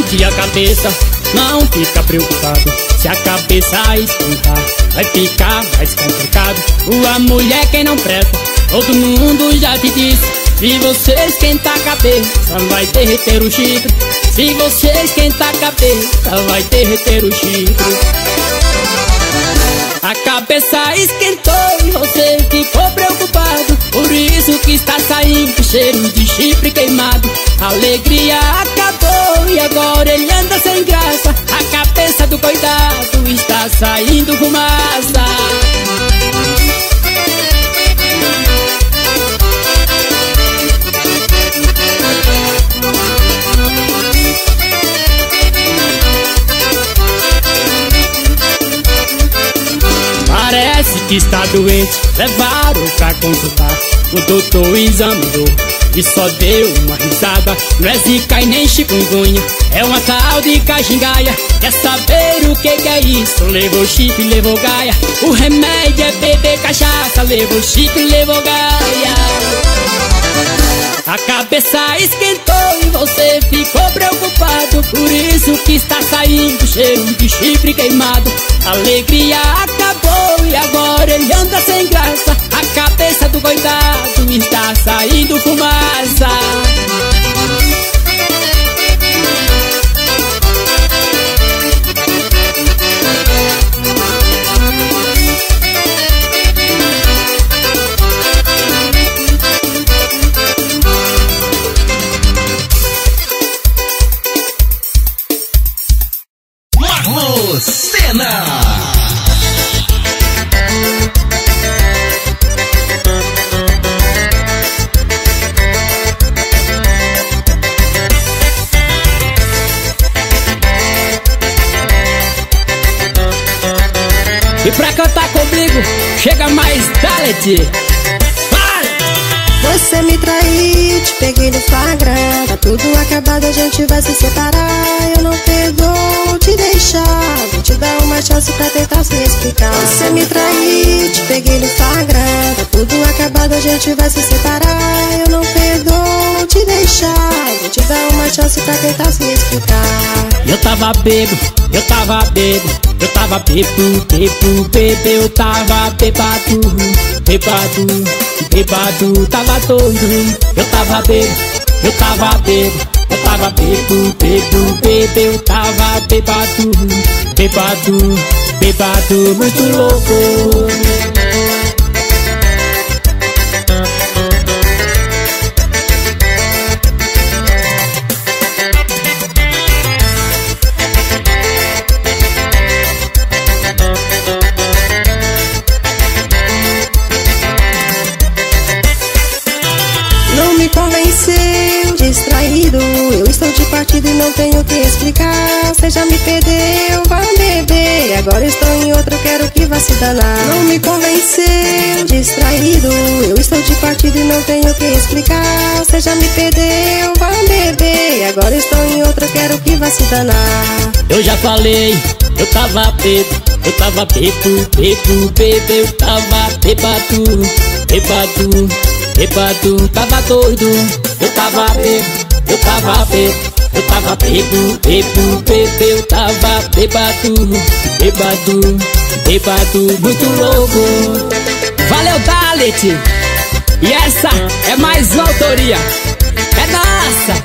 sentir a cabeça, não fica preocupado. Se a cabeça esquentar, vai ficar mais complicado. A mulher quem não presta, todo mundo já te disse. Se você esquentar a cabeça, vai derreter o chifre. Se você esquentar a cabeça, vai derreter o chifre. A cabeça esquentou e você ficou preocupado. Por isso que está saindo cheiro de chifre queimado. A alegria acabou e agora ele anda sem graça. A cabeça do coitado está saindo fumaça. Parece que está doente, levaram pra consultar. O doutor examinou e só deu uma risada. Não é zika e nem chikungunya, é uma tal de caxingaia. Quer saber o que é isso? Levou chifre, levou gaia. O remédio é beber cachaça, levou chifre, levou gaia. A cabeça esquentou e você ficou preocupado. Por isso que está saindo cheiro de chifre queimado. A alegria acabou e agora ele anda sem graça. A cabeça do coitado está saindo fumaça. E pra cantar comigo, chega mais, Dalet. Você me traiu, te peguei no flagrante. Tá tudo acabado, a gente vai se separar. Eu não perdoo te deixar. Vou te dar uma chance pra tentar se explicar. Você me traiu, te peguei no flagrante. Tá tudo acabado, a gente vai se separar. Eu não perdoo te deixar. Vou te dar uma chance pra tentar se explicar. Eu tava bêbado, eu tava bêbado, eu tava bêbado, eu tava bêbado, bêbado, tava doido. Eu tava bêbado, eu tava bêbado, eu tava bêbado, eu tava bêbado, muito louco. Distraído, eu estou de partida e não tenho o que explicar. Você já me perdeu, vai beber. Agora estou em outro, quero que vá se danar. Não me convenceu, distraído, eu estou de partida e não tenho o que explicar. Você já me perdeu, vai beber. Agora estou em outro, quero que vá se danar. Eu já falei, eu tava bêbado, eu tava bêbado, eu tava bêbado, tava doido. Eu tava bêbado, eu tava bêbado, eu tava bêbado, eu tava bêbado, muito louco. Valeu, Dalet. E essa é mais uma autoria, é nossa.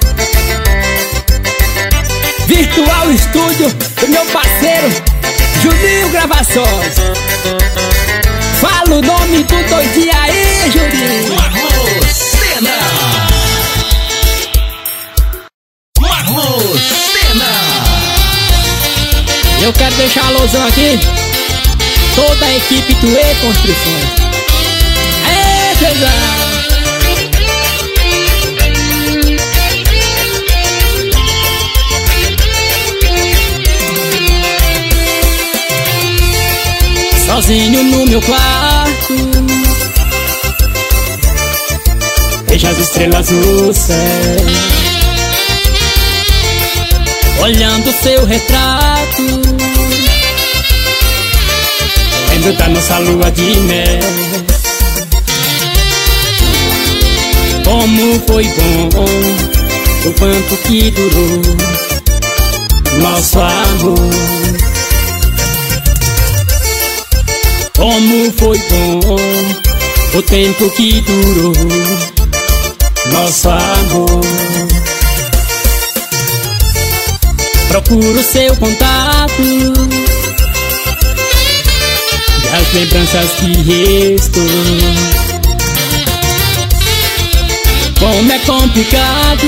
Virtual Estúdio do meu parceiro Juninho Gravações. Fala o nome do doidinho aí, Juninho. Marlocena. Eu quero deixar a alusão aqui, toda a equipe do E Construções. Aê, pessoal! Sozinho no meu quarto, vejo as estrelas no céu, olhando seu retrato, lembro da nossa lua de mel. Como foi bom, o quanto que durou, nosso amor. Como foi bom o tempo que durou nosso amor. Procuro seu contato e as lembranças que restou. Como é complicado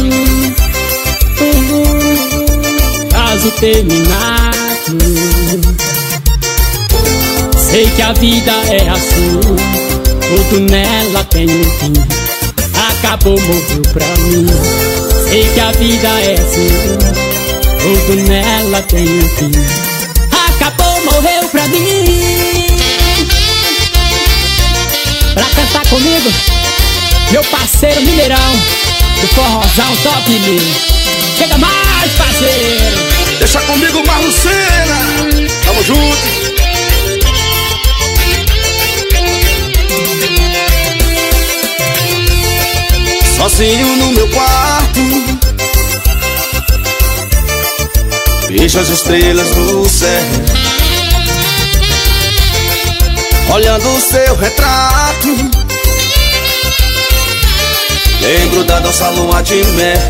caso terminado. Sei que a vida é assim, tudo nela tem um fim. Acabou, morreu pra mim. Sei que a vida é assim, tudo nela tem um fim. Acabou, morreu pra mim. Pra cantar comigo, meu parceiro Mineirão, do forrozão top mil. Chega mais, parceiro. Deixa comigo, Marlucena. Tamo junto. Sozinho no meu quarto, vejo as estrelas do céu, olhando o seu retrato. Lembro da nossa lua de mel.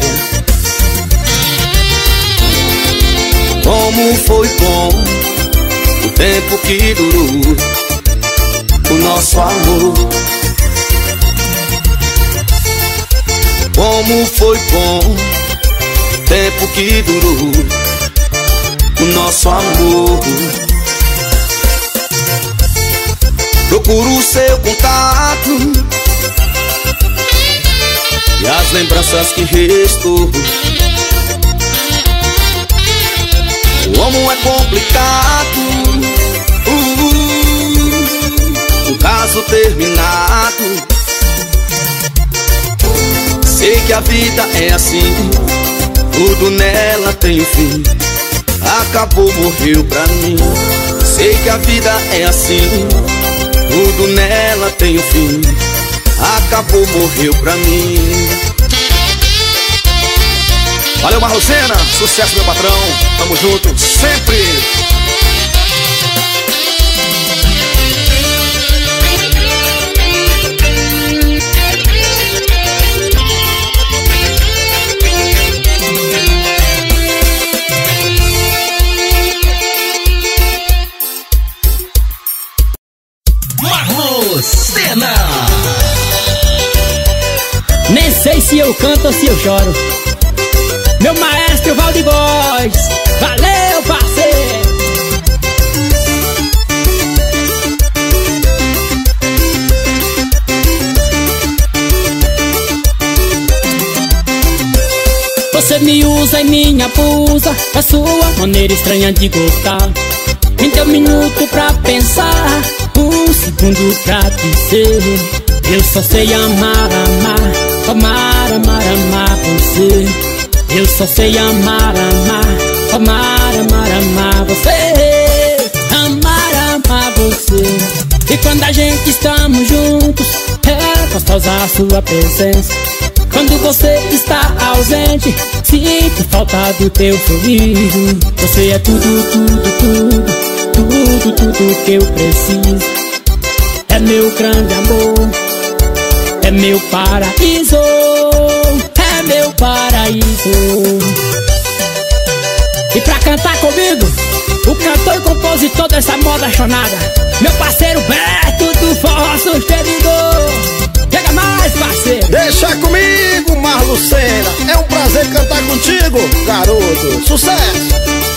Como foi bom o tempo que durou o nosso amor. Como foi bom o tempo que durou o nosso amor. Procuro o seu contato e as lembranças que restou. Como é complicado o caso terminado. Sei que a vida é assim, tudo nela tem um fim. Acabou, morreu pra mim. Sei que a vida é assim, tudo nela tem um fim. Acabou, morreu pra mim. Valeu, Marlucena, sucesso, meu patrão. Tamo junto, sempre. Marlucena. Nem sei se eu canto ou se eu choro. Meu maestro Valde Voz, valeu, parceiro. Você me usa e me abusa, a sua maneira estranha de gostar. Me deu um minuto pra pensar, um segundo pra dizer: eu só sei amar, amar, amar, amar, amar você. Eu só sei amar, amar, amar, amar, amar você. Amar, amar você. E quando a gente estamos juntos, é gostosa a sua presença. Quando você está ausente, sinto falta do teu sorriso. Você é tudo, tudo, tudo, tudo, tudo que eu preciso. É meu grande amor, é meu paraíso, é meu paraíso. E pra cantar comigo, o cantor e compositor dessa moda chonada, meu parceiro Beto do Forró Sustenidor. Chega mais, parceiro. Deixa comigo, Marlucena. É um prazer cantar contigo, garoto. Sucesso.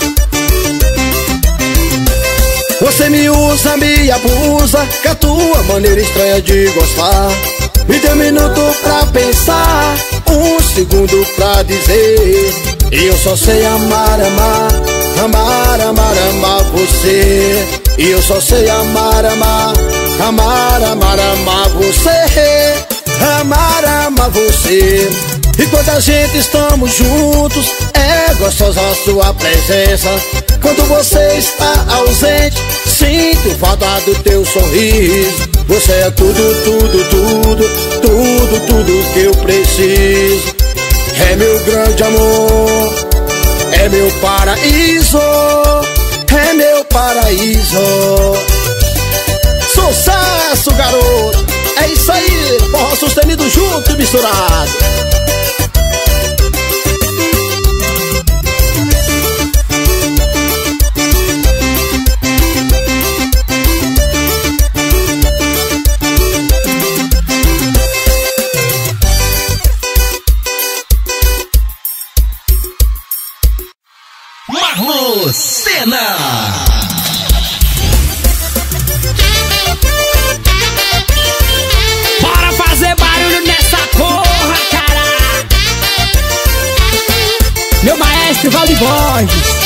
Você me usa, me abusa, com a tua maneira estranha de gostar. Me dê um minuto pra pensar, um segundo pra dizer: eu só sei amar, amar, amar, amar, amar você. Eu só sei amar, amar, amar, amar, amar você. Amar, amar você. E quando a gente estamos juntos, é gostosa a sua presença. Quando você está ausente, sinto falta do teu sorriso. Você é tudo, tudo, tudo, tudo, tudo que eu preciso. É meu grande amor, é meu paraíso, é meu paraíso. Sucesso, garoto! É isso aí, forró sustenido junto e misturado. Marlucena. Bora fazer barulho nessa porra, cara. Meu maestro Valdir Borges.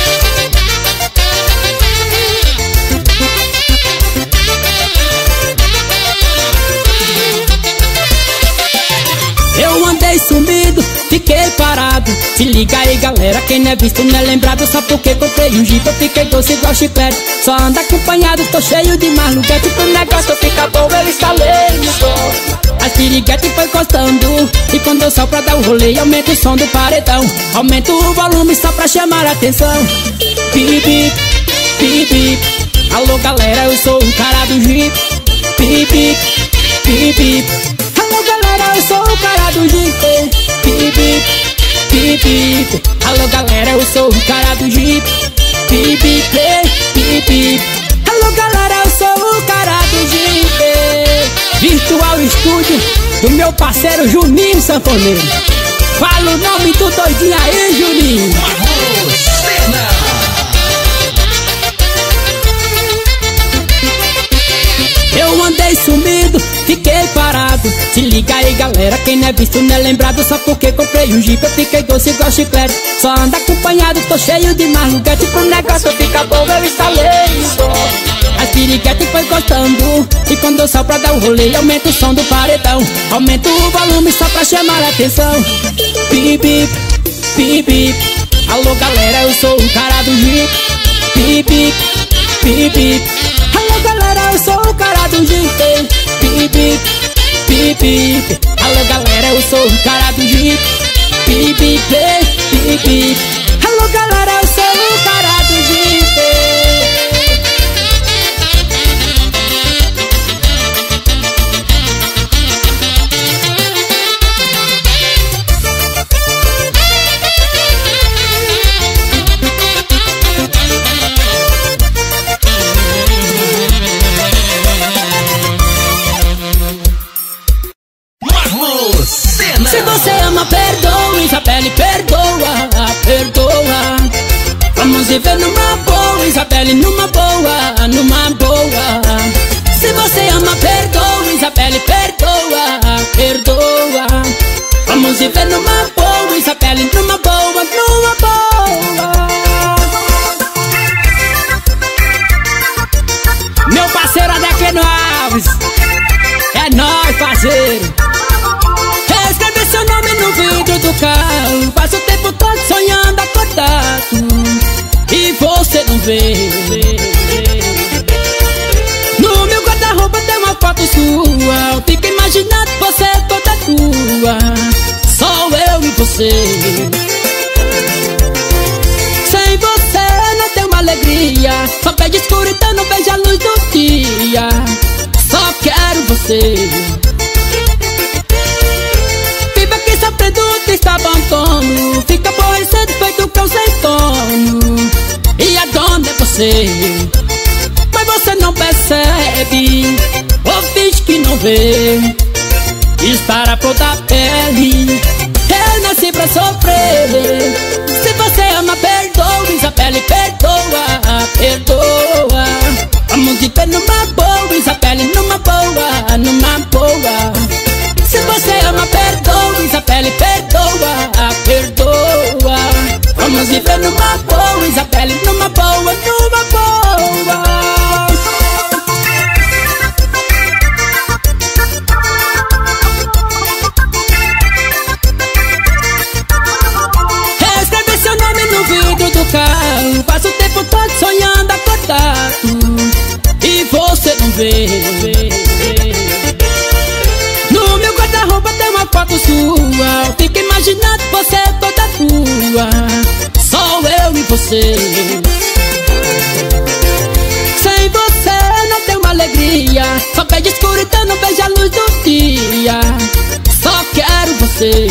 Eu andei sumido, fiquei parado. Se liga aí, galera, quem não é visto não é lembrado. Só porque comprei um Jeep, eu fiquei doce igual chiclete. Só anda acompanhado, tô cheio de maluquete. Pro negócio fica bom, eu instalei no som. As piriguetes foi encostando, e quando eu só pra dar o rolê, aumento o som do paredão. Aumento o volume só pra chamar a atenção. Bip, bip, bip, bip. Alô, galera, eu sou o cara do Jeep. Bip, bip, bip, bip. Alô, galera, eu sou o cara do Jeep. Bip, bip, bip, bip. Alô, galera, eu sou o cara do Jeep. Bip, bip, bip, bip. Alô, galera, eu sou o cara do Jeep. Virtual Estúdio do meu parceiro Juninho Sanfoneiro. Fala o nome do doidinho aí, Juninho. Marlucena. Eu andei sumido, fiquei parado. Se liga aí, galera, quem não é visto não é lembrado. Só porque comprei um Jeep, eu fiquei doce igual chiclete. Só anda acompanhado, tô cheio de maluquete. Pro negócio fica bom, eu instalei no som. As piriguetes foi encostando, e quando eu só pra dar o rolê, aumento o som do paredão. Aumento o volume só pra chamar a atenção. Bip, bip, bip, bip. Alô, galera, eu sou o cara do Jeep. Bip, bip, bip, bip. Alô, galera, eu sou o cara do Jeep. Bip, bip, bip, bip. Alô, galera, eu sou o cara do Jeep. Bip, bip, bip, bip. Alô, galera, eu sou o cara do Jeep. Se você ama, perdoa, Isabelle, perdoa, perdoa. Vamos viver numa boa, Isabelle, numa boa, numa boa. Se você ama, perdoa, Isabelle, perdoa, perdoa. Vamos viver numa boa, Isabelle, numa boa, numa boa. Meu parceiro Adequeno Alves, é nóis, parceiro. Escreve seu nome no vidro do carro. Passa o tempo todo sonhando acordado, e você não vê. No meu guarda-roupa tem uma foto sua. Fica imaginando você toda tua. Só eu e você. Sem você não tem uma alegria. Só vejo escuridão, não vejo a luz do dia. Só quero você. Está abandono, fica aborrecido, feito cão sem dono. E a dona é você, mas você não percebe, ou finge que não vê. Estar a flor da pele, eu nasci pra sofrer. Se você ama, perdoa, Isabelle, perdoa, perdoa. Vamos viver numa boa, Isabelle, numa boa, numa boa. Se você ama, perdoa, Isabelle, perdoa, perdoa. Vamos viver numa boa, Isabelle, numa boa, numa boa. Escreve seu nome no vidro do carro. Passa o tempo todo sonhando acordado, e você não vê. No meu guarda-roupa tem uma foto sua. Fica imaginando você toda tua. Só você. Sem você eu não tenho alegria. Só vejo escuridão, não vejo a luz do dia. Só quero você.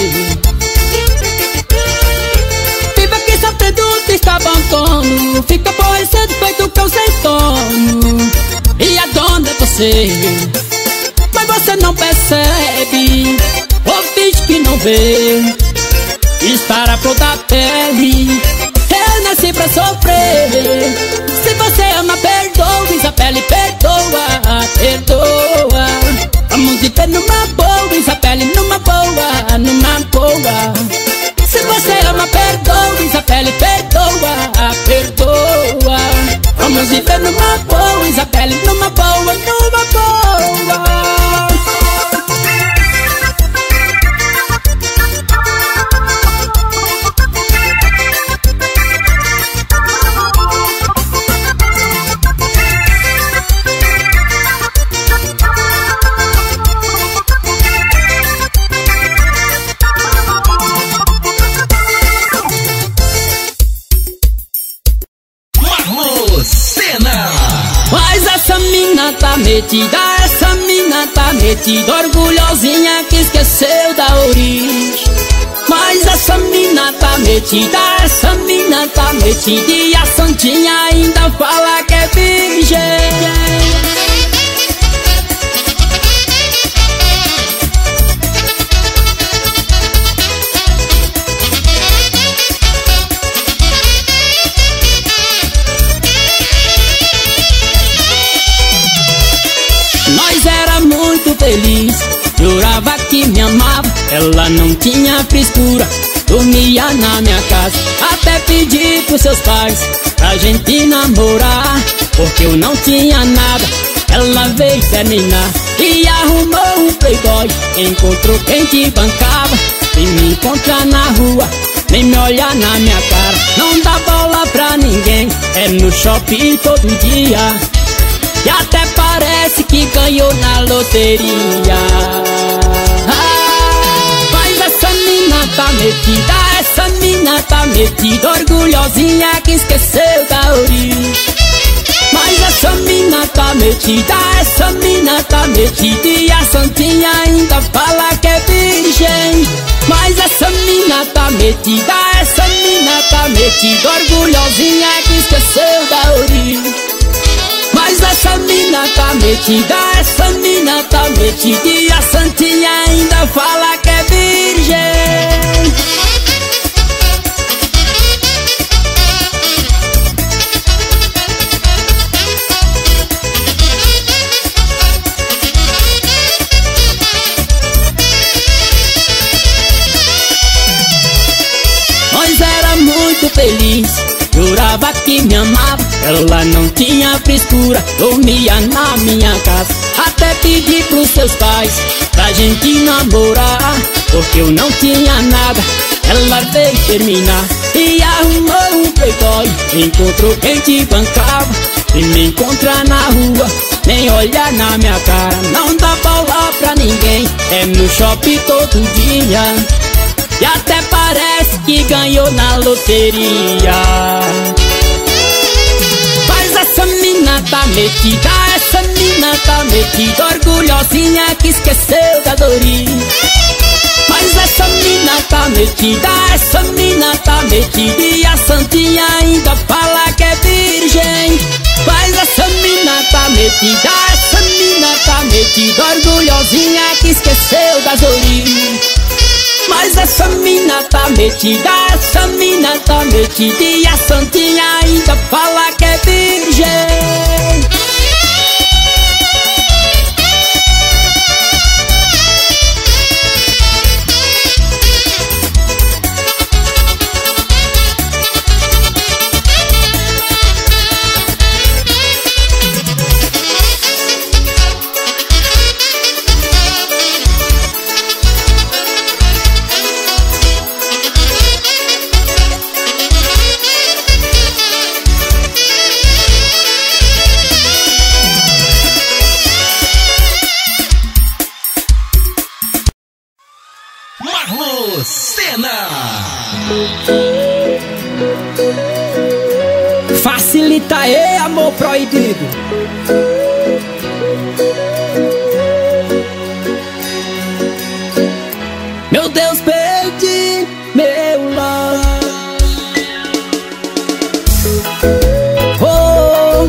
Viva aqui sofrendo triste abandono. Fica aborrecido feito cão sem sono. E a dona é você. Mas você não percebe, ou finge que não vê. Estar a flor da pele, eu nasci pra sofrer. Se você ama, perdoa, Isabelle, perdoa, perdoa. Vamos viver numa boa, Isabelle, numa boa, numa boa. Se você ama, perdoa, Isabelle, perdoa, perdoa. Vamos viver numa boa, Isabelle, numa boa, numa boa. Mas essa mina tá metida, essa mina tá metida, orgulhosinha que esqueceu da origem. Mas essa mina tá metida, essa mina tá metida, e a santinha ainda fala que é virgem. Nós era muito feliz, jurava que me amava. Ela não tinha frescura, dormia na minha casa. Até pedi pros seus pais pra gente namorar, porque eu não tinha nada. Ela veio terminar e arrumou um playboy. Encontrou quem te bancava, sem me encontrar na rua, nem me olhar na minha cara. Não dá bola pra ninguém, é no shopping todo dia. E até parece que ganhou na loteria. Mas essa mina tá metida, essa mina tá metida, orgulhosinha que esqueceu da origem. Mas essa mina tá metida, essa mina tá metida, e a santinha ainda fala que é virgem. Mas essa mina tá metida, essa mina tá metida, orgulhosinha que esqueceu da origem. Mas essa mina tá metida, essa mina tá metida, e a santinha ainda fala que é virgem. Nós era muito feliz, jurava que me amava. Ela não tinha frescura, dormia na minha casa. Até pedi pros seus pais pra gente namorar, porque eu não tinha nada. Ela veio terminar e arrumou um playboy. Encontrou quem te bancava, sem me encontrar na rua, nem olhar na minha cara. Não dá bola pra ninguém, é no shopping todo dia. E até parece que ganhou na loteria. Mas essa mina tá metida, essa mina tá metida, orgulhosinha que esqueceu da origem. Mas essa mina tá metida, essa mina tá metida, e a santinha ainda fala que é virgem. Mas essa mina tá metida, essa mina tá metida, orgulhosinha que esqueceu das origens. Mas essa mina tá metida, essa mina tá metida, e a santinha ainda fala que é virgem. Marlo Sena. Aê, amor proibido. Meu Deus, perdi meu love. Oh,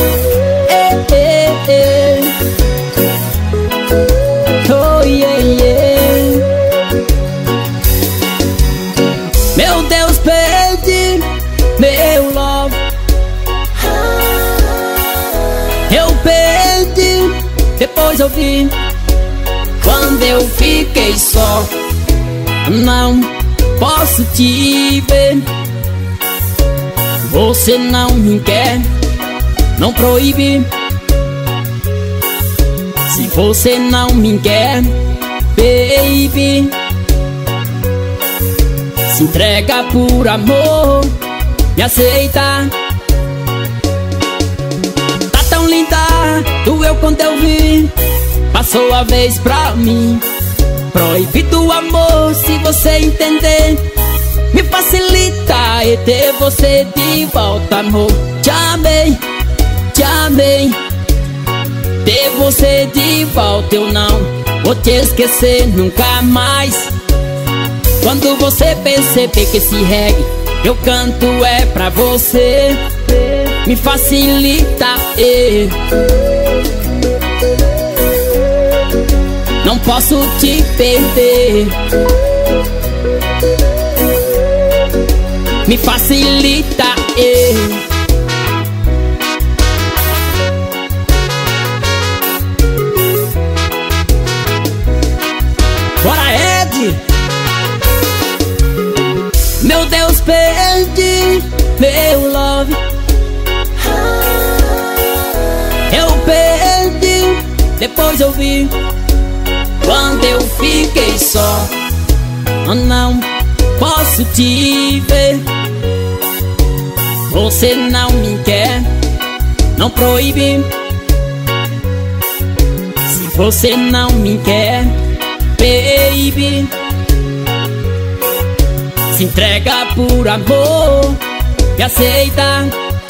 oh, yeah, yeah. Meu Deus, perdi meu love. Eu perdi, depois eu vi. Quando eu fiquei só, não posso te ver. Você não me quer, não proíbe. Se você não me quer, baby, se entrega por amor, me aceita. Tá tão linda, doeu quando eu vi. Passou a vez pra mim. Proibido o amor, se você entender. Me facilita e ter você de volta, amor. Te amei, te amei. Ter você de volta eu não vou te esquecer nunca mais. Quando você perceber que esse reggae eu canto é pra você, me facilita, não posso te perder. Me facilita, Bora, Ed! Meu Deus, perdi meu love. Eu perdi, depois eu vi. Quando eu fiquei só, não posso te ver. Você não me quer, não proíbe. Se você não me quer, baby, se entrega por amor, me aceita.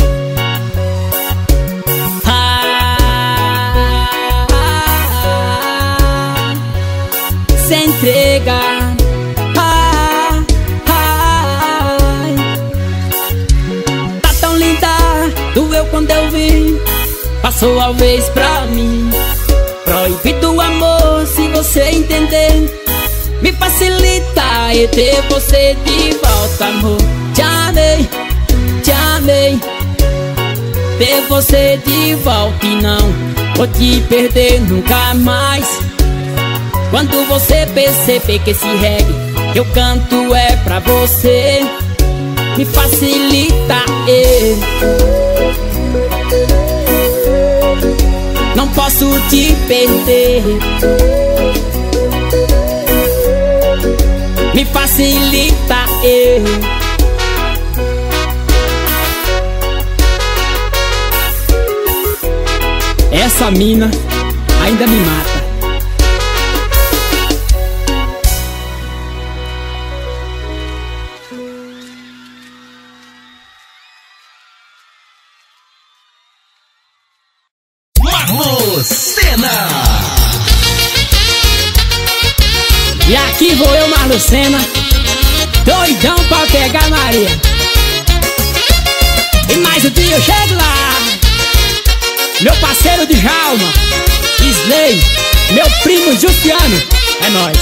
Se entrega. Tá tão linda, doeu quando eu vi. Passou a vez pra mim. Proibido o amor, se você entender. Me facilita e ter você de volta, amor. Te amei, te amei. Ter você de volta e não vou te perder nunca mais. Quando você perceber que esse reggae eu canto é pra você, me facilita, não posso te perder. Me facilita, essa mina ainda me mata. Marlucena! E aqui vou eu, Marlucena, doidão pra pegar Maria. E mais um dia eu chego lá. Meu parceiro de Jalma, Slay, meu primo Justiano, é nóis.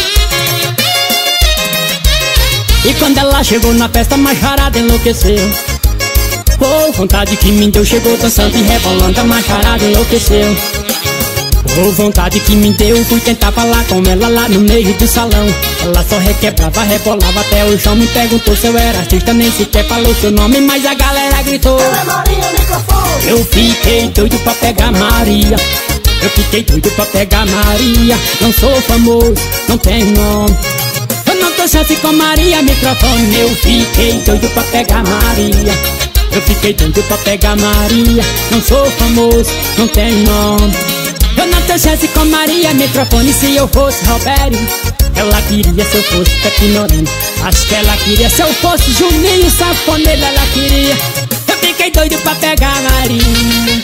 E quando ela chegou na festa, a macharada enlouqueceu. Oh, vontade que me deu, chegou dançando e rebolando, a macharada enlouqueceu. Oh, vontade que me deu, fui tentar falar com ela lá no meio do salão. Ela só requebrava, rebolava até o chão. Me perguntou se eu era artista, nem sequer falou seu nome, mas a galera gritou: ela é Maria, microfone. Eu fiquei doido pra pegar Maria. Eu fiquei doido pra pegar Maria. Não sou famoso, não tenho nome. Eu não tô chance com Maria, microfone. Eu fiquei doido pra pegar Maria. Eu fiquei doido pra pegar Maria. Não sou famoso, não tenho nome. Eu não tenho chance com Maria, microfone. Se eu fosse Roberto, ela queria se eu fosse Pepe Moreno. Acho que ela queria se eu fosse Juninho Sanfoneiro. Ela queria. Eu Eu fiquei doido pra pegar a Maria.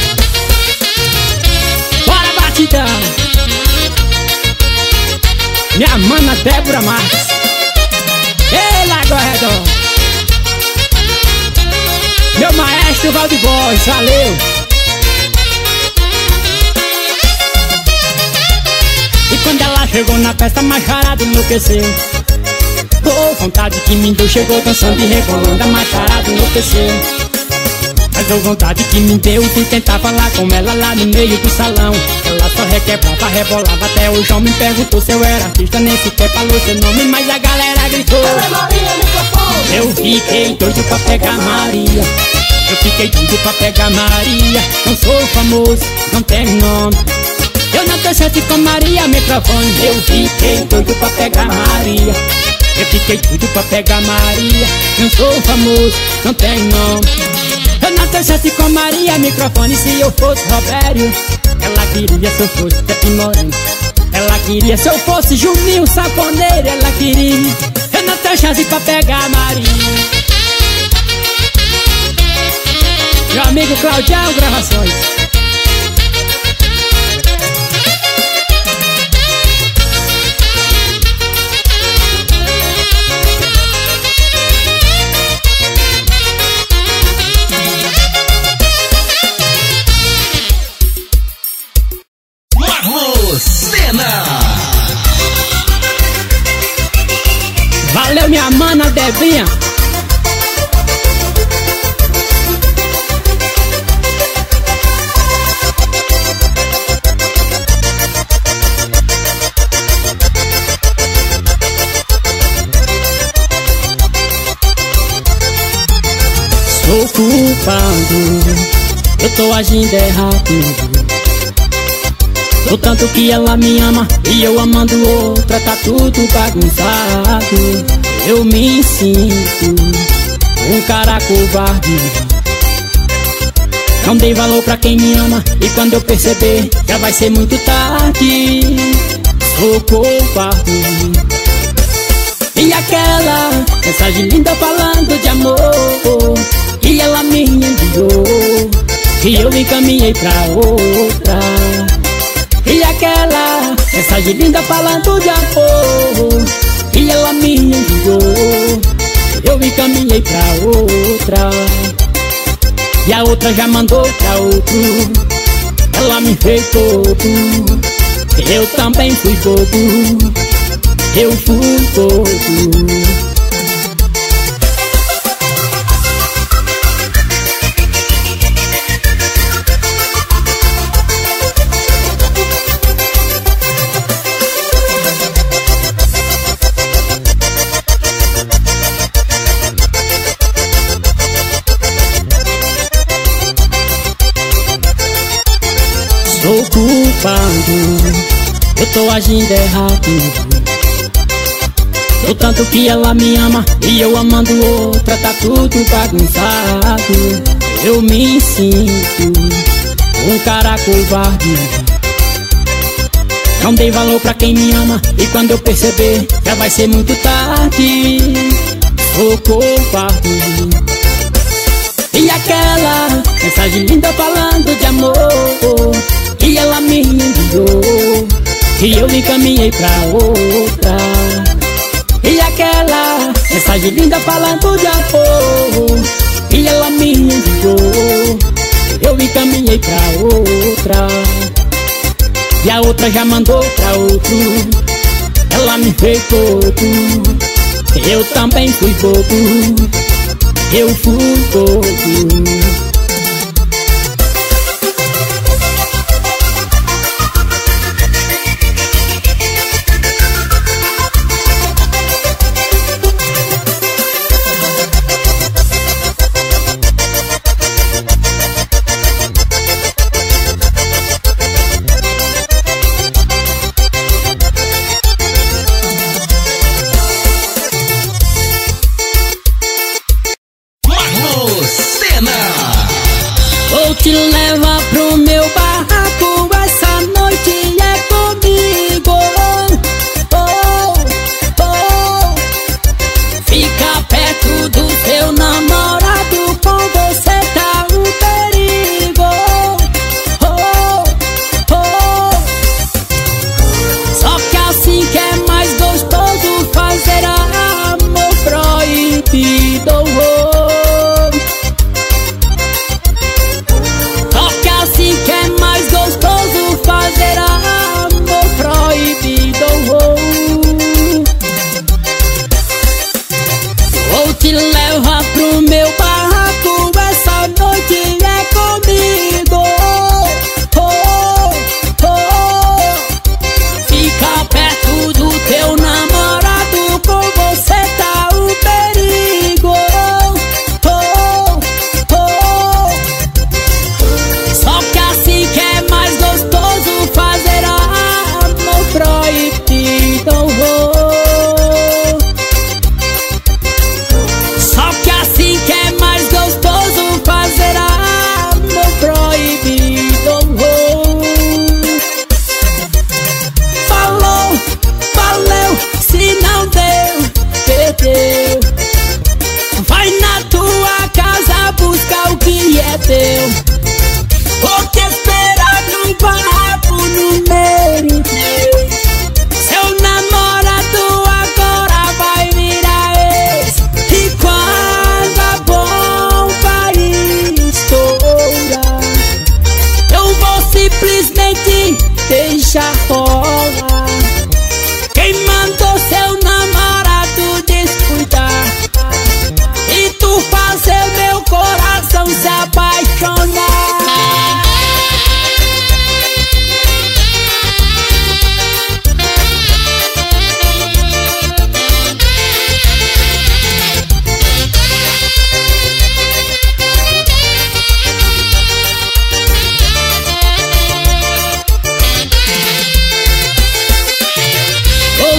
Bora, batidão. Minha mana Débora Marques. Ei, Lago Redor. Meu maestro Valdivoz, valeu. E quando ela chegou na festa, macharada enlouqueceu. Oh, vontade que me deu, chegou dançando e rebolando, a macharada enlouqueceu. Mas a vontade que me deu, fui tentar falar com ela lá no meio do salão. Ela só requebrava, rebolava, até o João me perguntou se eu era artista. Nem sequer falou seu nome, mas a galera gritou. Eu fiquei doido pra pegar Maria. Eu fiquei doido pra pegar Maria. Não sou famoso, não tenho nome. Eu não tenho chance com Maria, microfone. Eu fiquei doido pra pegar Maria. Eu fiquei doido pra pegar Maria. Não sou famoso, não tenho nome. Eu não tenho chance com Maria, microfone. Se eu fosse Robério, ela queria se eu fosse Pepe Moreno. Ela queria se eu fosse Juninho Saponeiro. Ela queria. Eu não tenho chance pra pegar Maria. Meu amigo Claudião Gravações. Valeu, minha mana Debinha. Sou culpado, eu tô agindo errado. O tanto que ela me ama e eu amando outra, tá tudo bagunçado. Eu me sinto um cara covarde. Não dei valor pra quem me ama e quando eu perceber já vai ser muito tarde. Sou covarde. E aquela mensagem linda falando de amor que ela me enviou e eu encaminhei pra outra. E aquela mensagem linda falando de amor e ela me enviou, eu encaminhei pra outra. E a outra já mandou pra outro. Ela me fez bobo, eu também fui bobo. Eu fui bobo. Sou culpado, eu tô agindo errado. O tanto que ela me ama e eu amando outra, tá tudo bagunçado. Eu me sinto um cara covarde. Não dei valor pra quem me ama e quando eu perceber já vai ser muito tarde. Sou covarde. E aquela mensagem linda falando de amor e ela me enviou e eu encaminhei pra outra. E aquela mensagem linda falando de amor e ela me enviou, eu encaminhei pra outra. E a outra já mandou pra outro. Ela me fez bobo, eu também fui bobo. Eu fui bobo. Cena.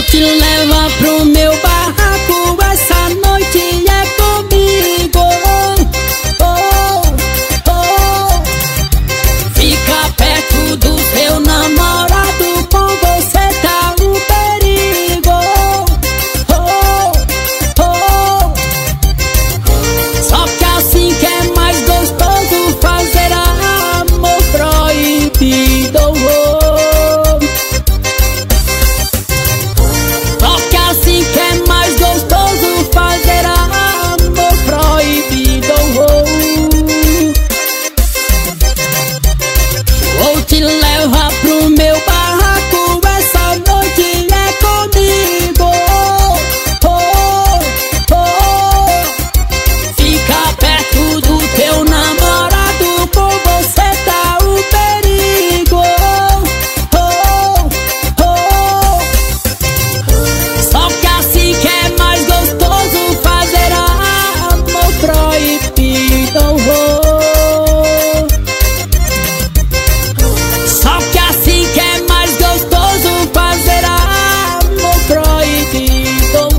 te levar pro meu barraco, essa noite é comigo. Fica perto do seu namorado, com você tá um perigo. Só que assim que é mais gostoso fazer amor proibido. Só que assim que é mais gostoso fazer amor proibido. Vou te levar pro meu barraco, essa noite é comigo. Fica perto do teu namorado, com você tá um perigo. Só que assim que é mais gostoso fazer amor proibido. Só que assim que é mais gostoso fazer amor proibido.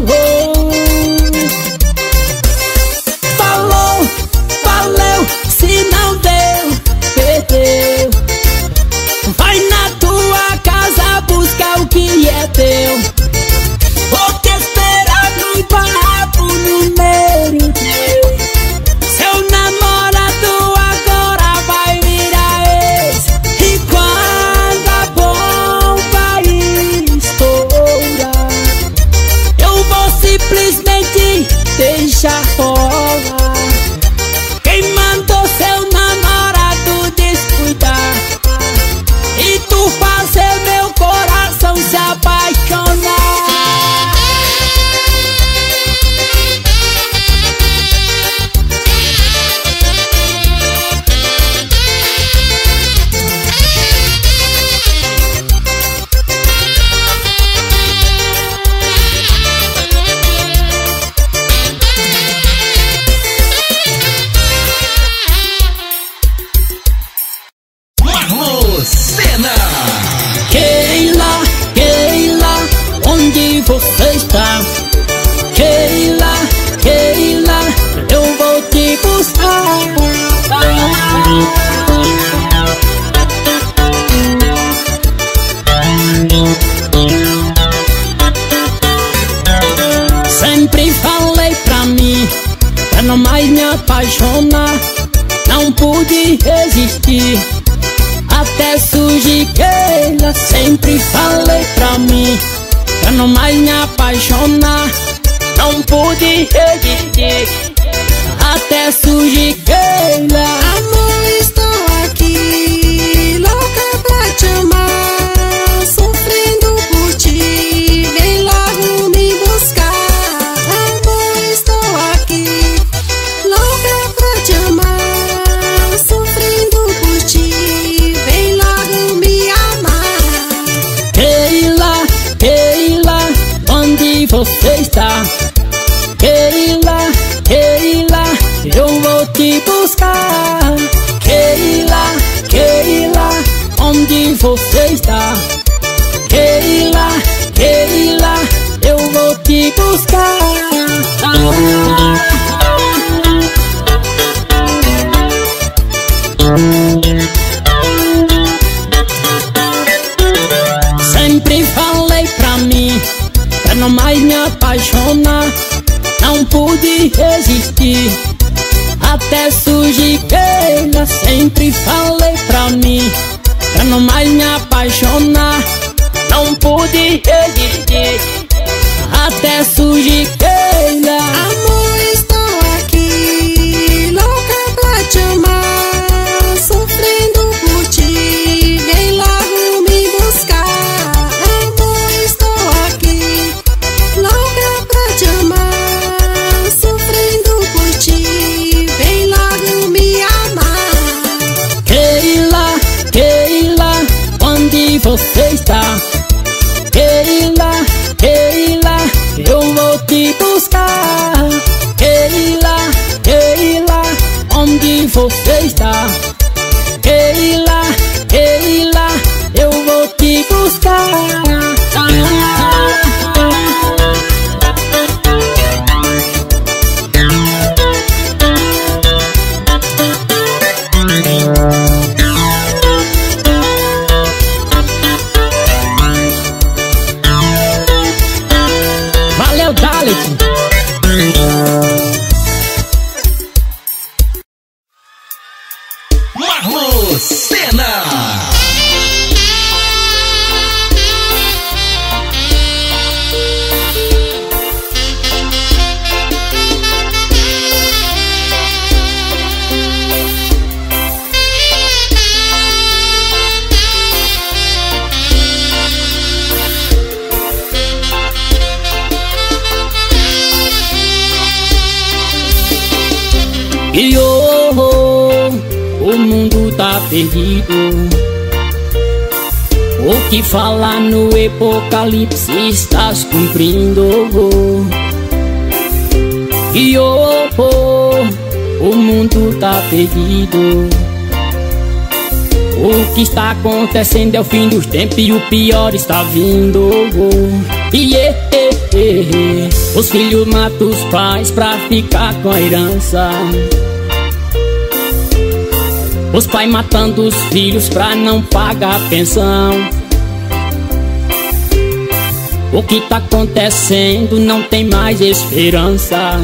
Falou, valeu, se não deu, perdeu. Vai na tua casa buscar o que é teu. Vou te esperar no barraco número 3. Seu namorado agora vai virar ex, e quando a bomba estourar, eu vou simplesmente deixar rolar. Quem mandou seu namorado descuidar e tu fazer meu coração se apaixonar? Marlon Senna. Keila, Keila, onde você está? Keila, Keila, eu vou te buscar. Sempre falei pra mim, pra não mais me apaixonar. Não pude resistir até surgir Keila. Sempre falei pra mim, pra não mais me apaixonar. Não pude resistir até surgir Keila. Amor, estou aqui, louca pra te amar, sofrendo por ti, vem logo me buscar. Amor, estou aqui, louca pra te amar, sofrendo por ti, vem logo me amar. Keila, Keila, onde você está? Keila, Keila, eu vou te buscar. Keila, Keila, onde você está? Keila, Keila, eu vou te buscar. Sempre falei pra mim, pra não mais me apaixonar. Não pude resistir até surgir Keila. Sempre falei pra mim, pra não mais me apaixonar. Não pude resistir até surgir Keila. Amor, estou aqui, louca pra te amar, sofrendo por ti, vem logo me buscar. Amor, estou aqui, louca pra te amar, sofrendo por ti, vem logo me amar. Keila, Keila, onde você está? Keila, Keila, eu vou te buscar. mundo tá perdido. O que fala no Apocalipse estás cumprindo. E o mundo tá perdido. O que está acontecendo é o fim dos tempos e o pior está vindo. Os filhos matam os pais pra ficar com a herança. Os pais matando os filhos pra não pagar a pensão. O que tá acontecendo não tem mais esperança.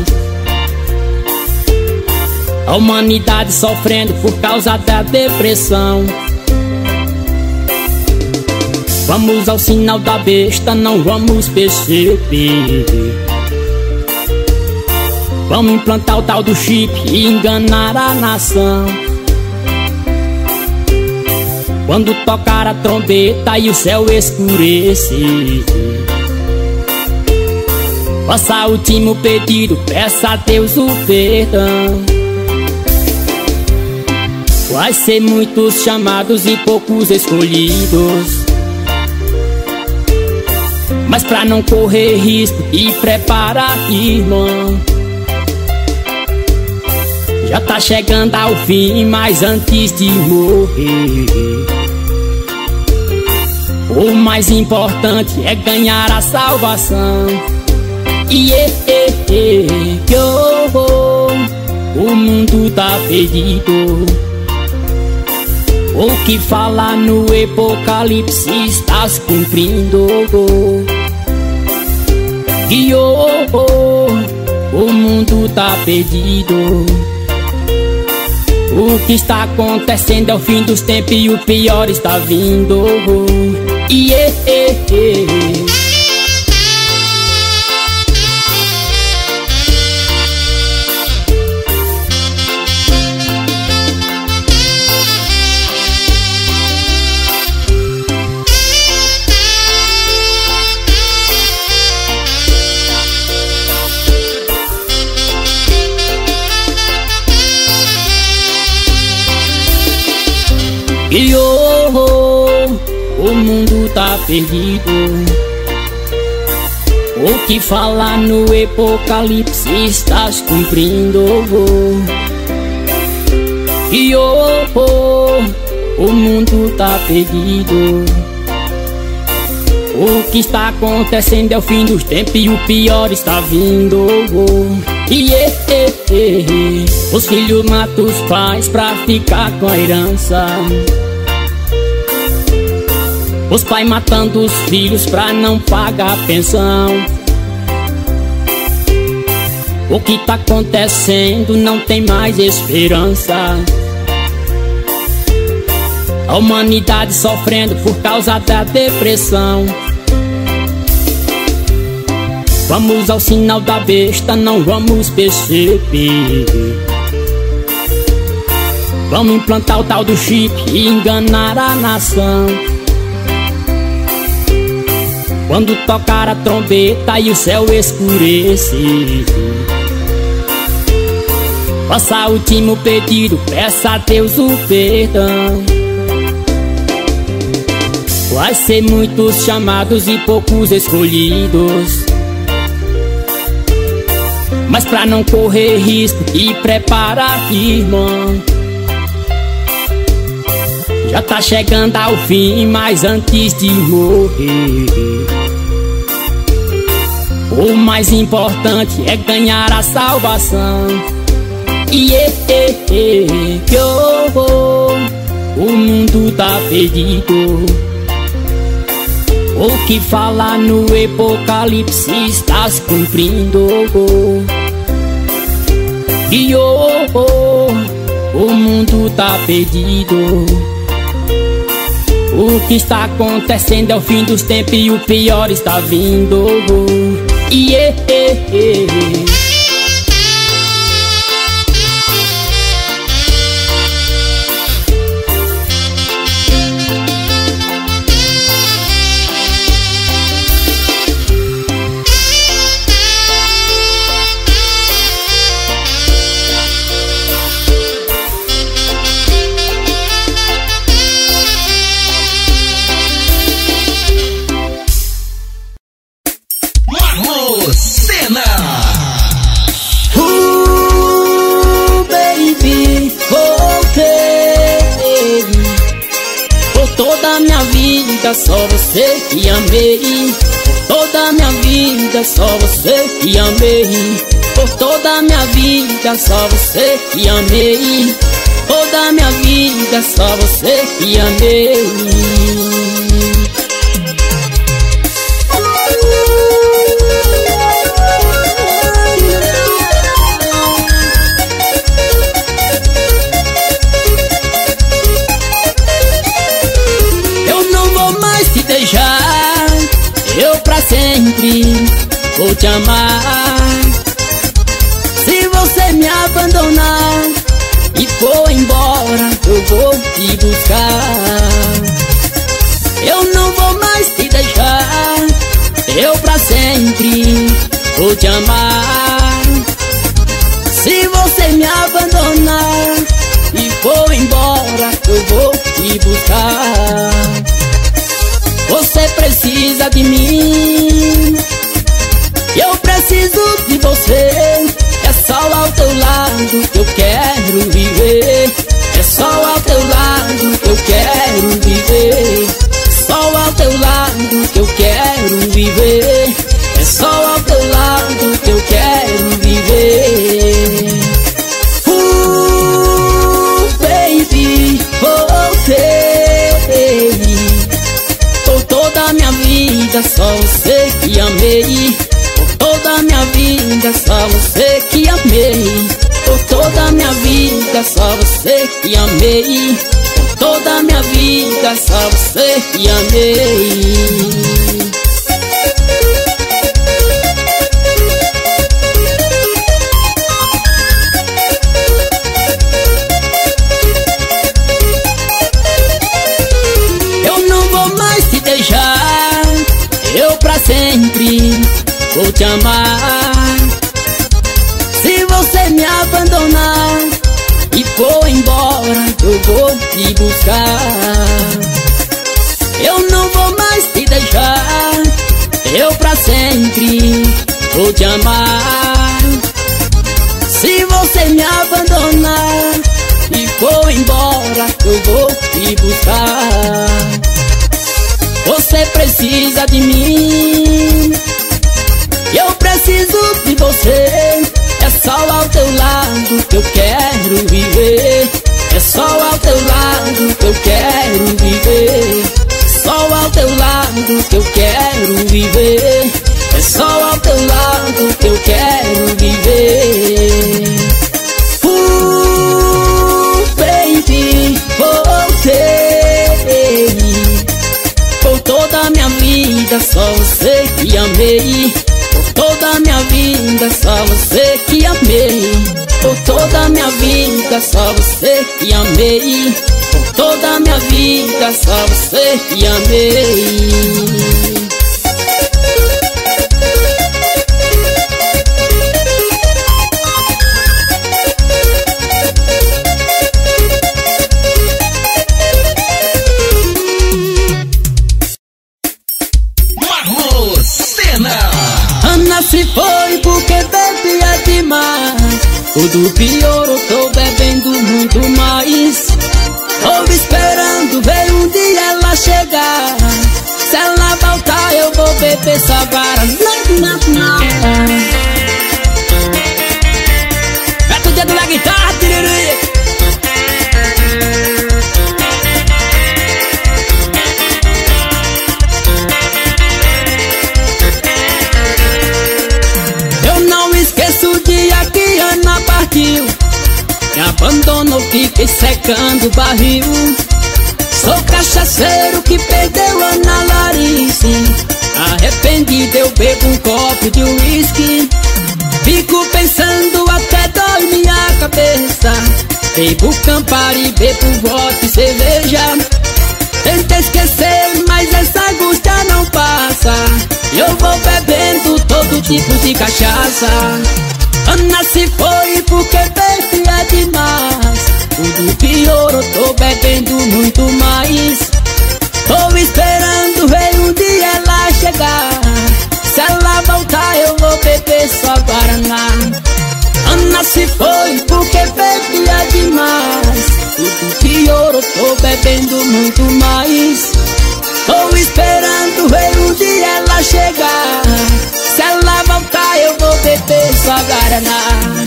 A humanidade sofrendo por causa da depressão. Vamos ao sinal da besta, não vamos perceber. Vamos implantar o tal do chip e enganar a nação. Quando tocar a trombeta e o céu escurecer, faça o último pedido, peça a Deus o perdão. Vai ser muitos chamados e poucos escolhidos. Mas pra não correr risco e preparar, irmão, já tá chegando ao fim, mas antes de morrer, o mais importante é ganhar a salvação. O mundo tá perdido. O que fala no Apocalipse estás cumprindo. O mundo tá perdido. O que está acontecendo é o fim dos tempos e o pior está vindo. O mundo tá perdido. O que fala no Apocalipse estás cumprindo. O mundo tá perdido. O que está acontecendo é o fim dos tempos e o pior está vindo. Os filhos matam os pais pra ficar com a herança. Os pais matando os filhos pra não pagar a pensão. O que tá acontecendo não tem mais esperança. A humanidade sofrendo por causa da depressão. Vamos ao sinal da besta, não vamos perceber. Vamos implantar o tal do chip e enganar a nação. Quando tocar a trombeta e o céu escurecer, faça o último pedido, peça a Deus o perdão. Vai ser muitos chamados e poucos escolhidos. Mas pra não correr risco e preparar, irmão, já tá chegando ao fim, mas antes de morrer, o mais importante é ganhar a salvação. O mundo tá perdido. O que fala no Apocalipse estás cumprindo. O mundo tá perdido. O que está acontecendo é o fim dos tempos e o pior está vindo. Marlos Sena. Baby, voltei. Por toda a minha vida só você que amei. Por toda a minha vida só você que amei. Por toda a minha vida só você que amei. Toda a minha vida só você que amei. Eu pra sempre vou te amar. Se você me abandonar e for embora, eu vou te buscar. Eu não vou mais te deixar. Eu pra sempre vou te amar. Se você me abandonar e for embora, eu vou te buscar. Você precisa de mim, eu preciso de você. É só ao teu lado que eu quero viver. É só ao teu lado que eu quero viver. Só ao teu lado que eu quero viver. É só ao teu lado que eu quero viver. Baby, voltei. Por toda a minha vida só você que amei. Por toda a minha vida só você que amei. Por toda a minha vida só você que amei. Por toda a minha vida só você que amei. Eu pra sempre vou te amar. Se você me abandonar e for embora, eu vou te buscar. Eu não vou mais te deixar. Eu pra sempre vou te amar. Se você me abandonar e for embora, eu vou te buscar. Você precisa de mim, eu preciso de você. É só ao teu lado que eu quero viver. É só ao teu lado que eu quero viver. Só ao teu lado que eu quero viver. É só ao teu lado que eu quero viver. Baby, voltei. Por toda a minha vida só você que amei. Por toda a minha vida só você que amei. Por toda a minha vida só você que amei. Por toda a minha vida só você que amei. Se foi porque bebia demais. Tudo pior, eu tô bebendo muito mais. Tô esperando ver um dia ela chegar. Se ela voltar eu vou beber só para mete o dedo na guitarra, tiriri. Me abandonou, fiquei secando o barril. Sou cachaceiro que perdeu Ana Larice. Arrependido eu bebo um copo de uísque. Fico pensando até dói minha cabeça. Bebo Campari, bebo vodka e cerveja. Tento esquecer, mas essa angústia não passa. Eu vou bebendo todo tipo de cachaça. Ana se foi porque bebia demais. Tudo pior, eu tô bebendo muito mais. Tô esperando ver um dia ela chegar. Se ela voltar eu Guaraná. Ana se foi porque bebia demais. Tudo piorou, tô bebendo muito mais. Tô esperando ver um dia ela chegar. Se ela voltar eu vou beber só Guaraná.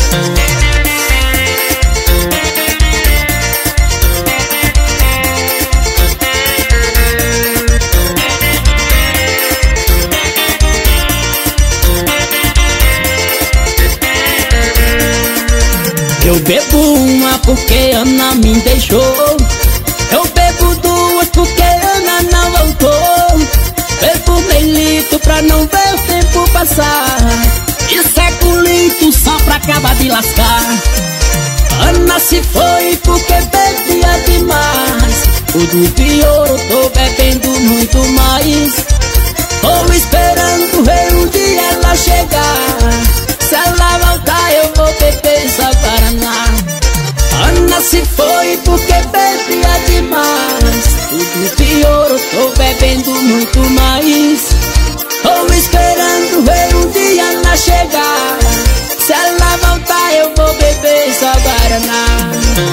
Eu bebo uma porque Ana me deixou. Eu bebo duas porque Ana não voltou. Bebo meio litro pra não ver o tempo passar. E seco um litro só pra acabar de lascar. Ana se foi porque bebia demais. Tudo piorou, tô bebendo muito mais. Tô esperando ver um dia ela chegar. Se ela voltar eu vou beber só Guaraná. Ana se foi porque bebia demais. Tudo piorou, tô bebendo muito mais. Tô esperando ver um dia ela chegar. Se ela voltar eu vou beber só Guaraná.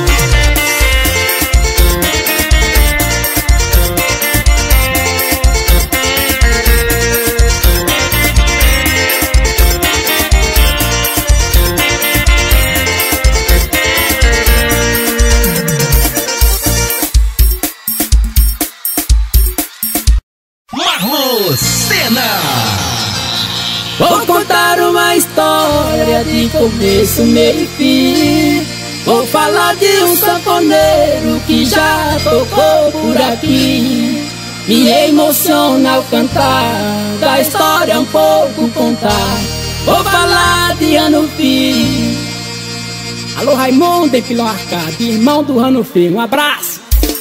Vou contar uma história de começo, meio e fim. Vou falar de um sanfoneiro que já tocou por aqui. Me emociona ao cantar, da história um pouco contar. Vou falar de Ranulfi. Alô Raimundo em Pilão Arcade, irmão do Ranulfi, um abraço.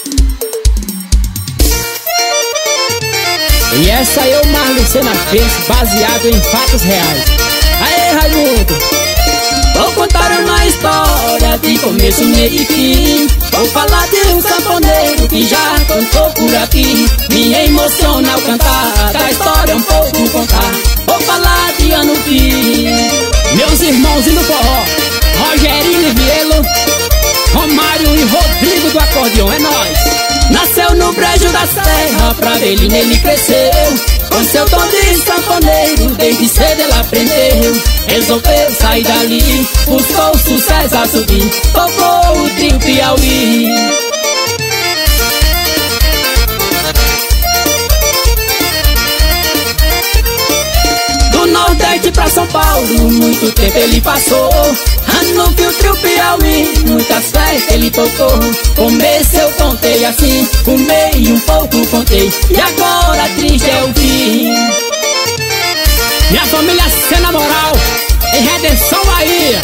E essa eu, Marlucena, fez baseado em fatos reais. Aê, Raimundo! Vou contar uma história de começo, meio e fim. Vou falar de um sanfoneiro que já cantou por aqui. Me emociona ao cantar, da história um pouco contar. Vou falar de Ranulfi. Meus irmãozinhos do forró, Rogerinho e Vielo, Romário e Rodrigo do acordeão, é nóis! Nasceu no brejo da serra, pra ver ele nele cresceu. Com seu tom de sanfoneiro, desde cedo ele aprendeu. Resolveu sair dali, buscou sucesso a subir. Tocou o trio Piauí. Do Nordeste pra São Paulo, muito tempo ele passou. Ranulfi, o trio Piauí, muitas festas ele tocou. Começo eu contei assim, o meio um pouco contei. E agora triste é o fim. Minha família Cena Moral, em Redenção Bahia.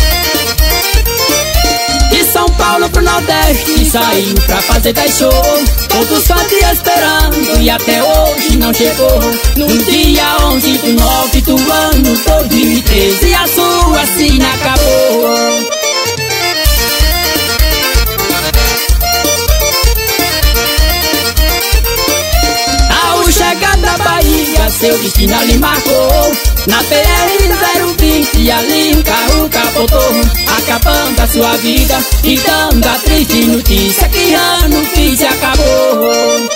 De São Paulo pro Nordeste saiu pra fazer 10 shows. Todos só te esperando e até hoje não chegou. No dia 11 do 9 do ano 2013 a sua cena acabou. Ao chegar da Bahia seu destino ali marcou. Na BR-020 ali um carro capotou, acabando a sua vida e dando a triste notícia que Ranulfi se acabou.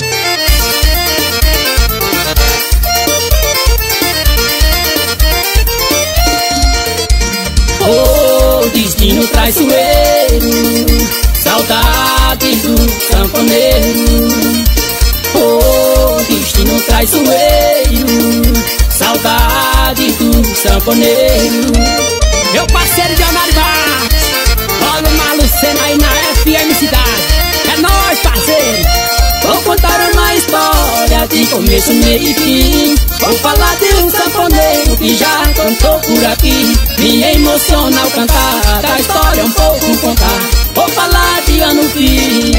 Oh, destino traiçoeiro, saudade do sanfoneiro. Oh, destino traiçoeiro, saudade do sanfoneiro. Meu parceiro Leonardo Marques, olha o Marlucena aí na FM Cidade. É nóis, parceiro. Vou contar uma história de começo, meio e fim. Vou falar de um sanfoneiro que já cantou por aqui. Me emociona ao cantar, da história um pouco contar. Vou falar de Ranulfi.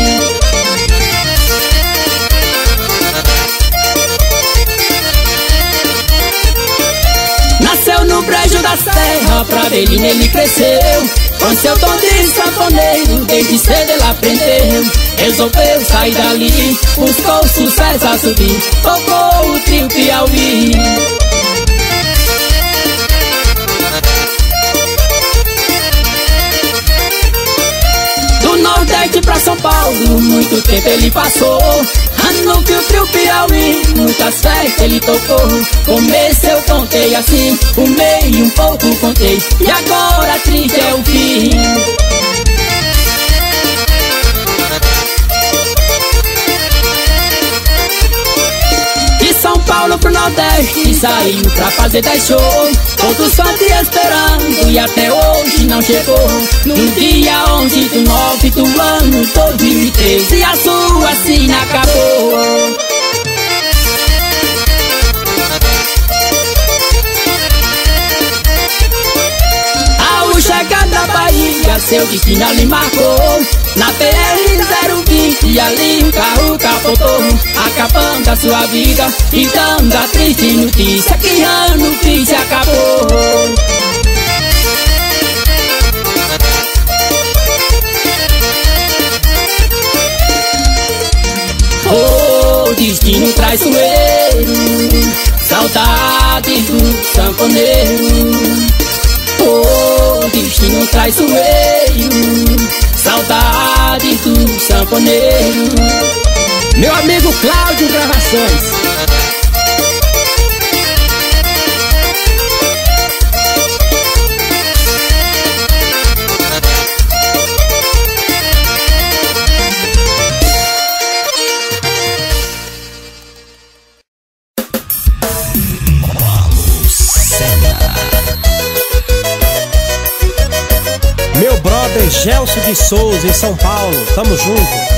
Nasceu no brejo da serra, pra ver ele nele cresceu. Com seu tom de sanfoneiro, desde cedo ele aprendeu. Resolveu sair dali, buscou sucesso a subir. Tocou o trio Piauí. muito tempo ele passou. No Fio Piauí, muitas festas ele tocou. Começo eu contei assim, o meio um pouco contei, e agora triste é o fim. São Paulo pro Nordeste, saiu pra fazer 10 shows. Todos só te esperando e até hoje não chegou. No dia 11 do 9 do ano 2013, a sua sina acabou. Ao chegar da Bahia, seu destino lhe marcou. Na BR-020, ali o carro capotou, acabando a sua vida e dando a triste notícia que ano que se acabou. Oh, destino traiçoeiro, saudade do sanfoneiro. Oh, destino traiçoeiro, saudade do sanfoneiro. Meu amigo Cláudio Gravações. Meu brother Gelson de Souza, em São Paulo, tamo junto.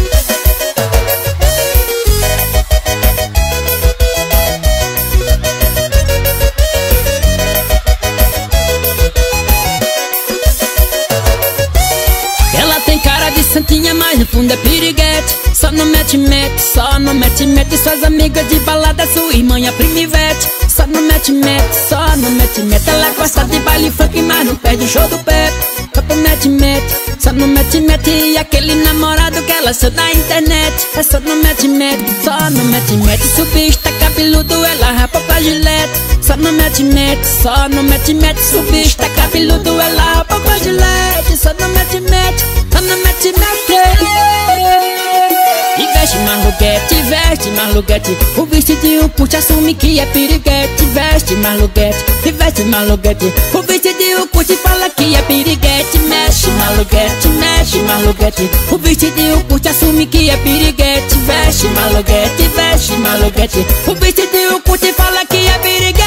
Ela tem cara de santinha, mas no fundo é piriguete. Só não mete-mete, só não mete-mete. Suas amigas de balada, sua irmã e a primivete. Só não mete-mete, só não mete-mete. Ela gosta de baile funk, mas não perde o show do pé. Só mete-mete, só não mete-mete. E aquele namorado que ela achou na internet. É só não mete-mete, só não mete-mete. Subista cabeludo, ela rapa pra gilete. Só não mete-mete, só não mete-mete. Subista cabeludo, ela rapa pra gilete. Só não mete-mete, só não mete-mete. E veste marluguete, veste marluguete. O vestidinho curte, assume que é piriguete. Veste marluguete, e veste marluguete. O vestidinho curte, fala que é piriguete. Mexe marluguete, mexe marluguete. O vestidinho curte, assume que é piriguete. Veste marluguete, veste marluguete. O vestidinho curte, fala que é piriguete.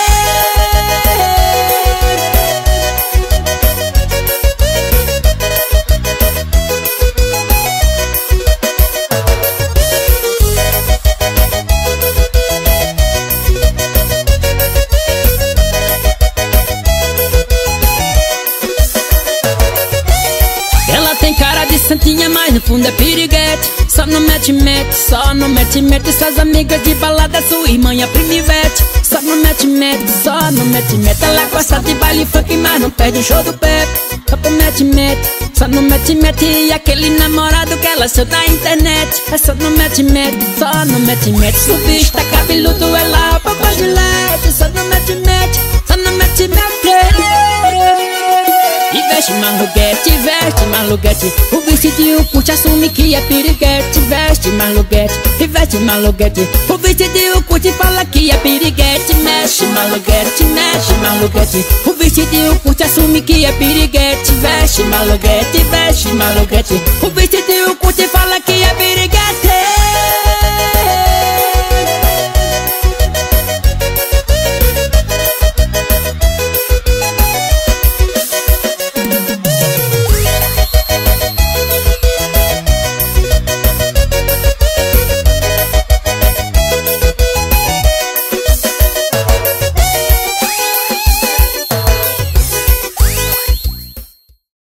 Santinha, mas no fundo é piriguete. Só não mete-mete, só não mete-mete. Suas amigas de balada, sua irmã e a primivete. Só não mete-mete, só não mete-mete. Ela gosta de baile funk, mas não perde o show do pé. Só mete-mete, só não mete-mete. E aquele namorado que ela achou na internet. É só não mete-mete, só não mete-mete. Subista cabeludo, ela rapa com a gilete. Só não mete-mete, só não mete-mete. E veste marluguete, veste marluguete. O vestidinho curte, assume que é piriguete. Veste marluguete, e veste marluguete. O vestidinho curte, fala que é piriguete. Mexe marluguete, mexe marluguete. O vestidinho curte, assume que é piriguete. Veste marluguete, veste marluguete. O vestidinho curte, fala